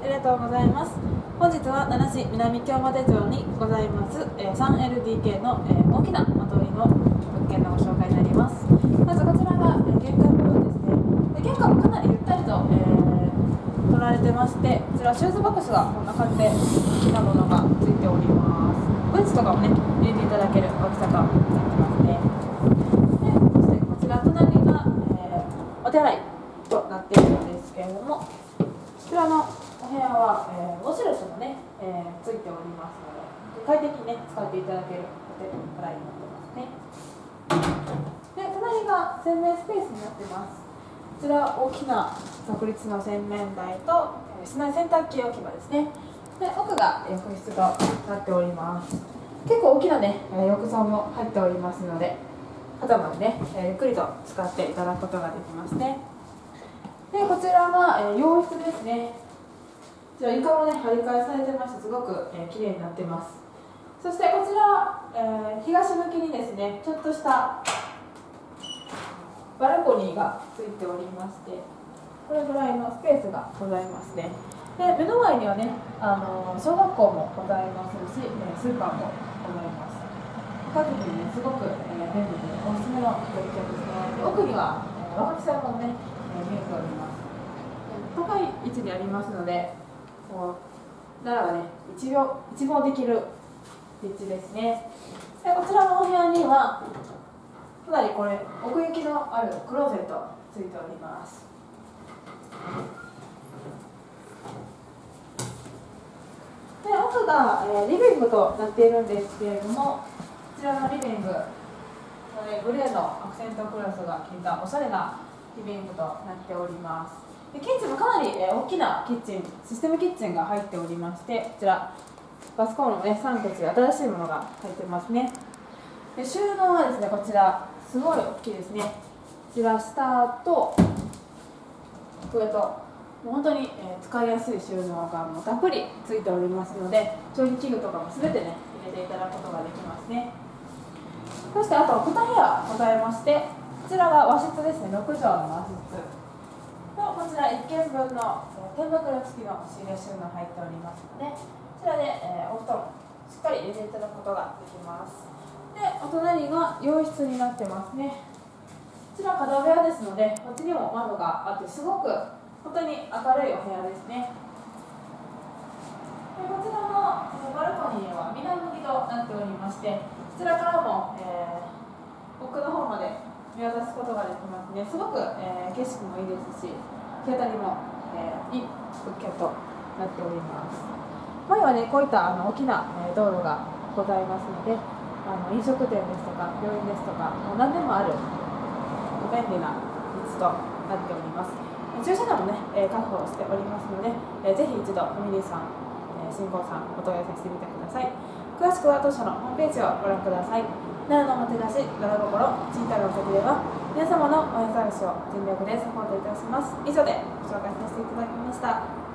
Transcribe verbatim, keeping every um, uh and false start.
りがとうございます。本日は奈良市南京俣町にございます スリーエルディーケー の大きな間取りの物件のご紹介になります。まずこちらが玄関部分ですね。玄関もかなりゆったりと、えー、取られてまして、こちらシューズボックスがこんな感じで大きなものがついております。ブーツとかもね入れていただける大きさがついてますね。でそしてこちら隣が、えー、お手洗いとなっているんですけれども、こちらのお部屋は、えー、ウォシュレットもね、えー、ついておりますので、快適にね使っていただけるお手洗いになってますね。で隣が洗面スペースになってます。こちら大きな独立の洗面台と、えー、室内洗濯機置き場ですね。で奥が浴室となっております。結構大きなね浴槽も入っておりますので、肩までね、えー、ゆっくりと使っていただくことができますね。でこちらが、えー、洋室ですね。こちら床もね張り替えされてまして、すごく、えー、綺麗になってます。そしてこちら、えー、東向きにですねちょっとしたバルコニーがついておりまして、これぐらいのスペースがございますね。で目の前にはね、あのー、小学校もございますし、えー、スーパーもございます。家族にねすごく、えー、便利でおすすめの物件ですね。で奥には、えー、若きさんもね、えー、見えております。高い位置にありますので、こう奈良がね一望一望できる立地ですね。でこちらのお部屋にはかなりこれ奥行きのあるクローゼットついております。で奥が、えー、リビングとなっているんですけれども、こちらのリビング、これグレーのアクセントクロスが効いたおしゃれなリビングとなっております。でキッチンもかなり、えー、大きなキッチン、システムキッチンが入っておりまして、こちらガスコンロもねさん口で新しいものが入ってますね。で収納はですね、こちらすごい大きいですね。こちら下と上ともう本当に、えー、使いやすい収納がもうたっぷりついておりますので、調理器具とかも全てね入れていただくことができますね。そしてあとに部屋ございまして、こちらが和室ですね。ろく畳の和室と、こちらいっけんぶんの、えー、天袋付きの押し入れ収納入っておりますので、こちらで、えー、お布団しっかり入れていただくことができます。でお隣が洋室になってますね。こちら角部屋ですので、こっちにも窓があって、すごく本当に明るいお部屋ですね。でこちらのバルコニーは南向きとなっておりまして、こちらからも、えー、奥の方まで見渡すことができますね。すごく、えー、景色もいいですし、日当たりも、えー、いい物件となっております。前はねこういったあの大きな、えー、道路がございますので、あの飲食店ですとか病院ですとかもう何でもある便利な道となっております。駐車場もね、えー、確保しておりますので、えー、ぜひ一度ファミリーさん、えー、新婚さんお問い合わせしてみてください。詳しくは当社のホームページをご覧ください。奈良のおもてなし奈良心ちいたるお酒では、皆様のお部屋探しを全力でサポートいたします。以上でご紹介させていただきました。